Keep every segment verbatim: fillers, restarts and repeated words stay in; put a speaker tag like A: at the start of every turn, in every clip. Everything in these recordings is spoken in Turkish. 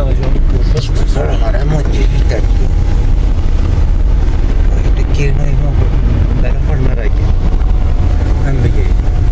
A: Después armaremos chiquita aquí. Ahorita quiero no irnos por la forma aquí. Anda aquí.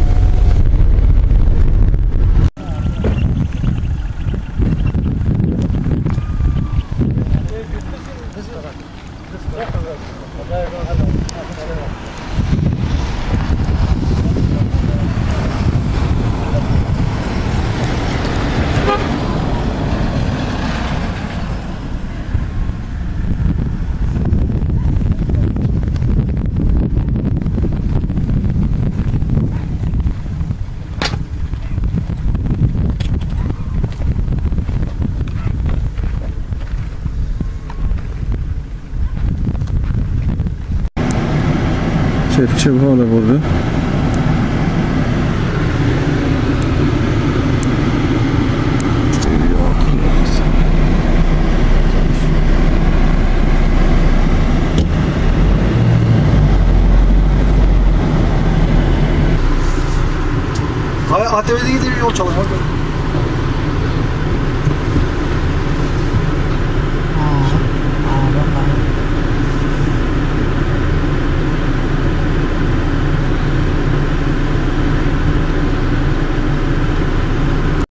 B: Kepçe hala burada.
C: A T V'de gidiyor yol çalıyor.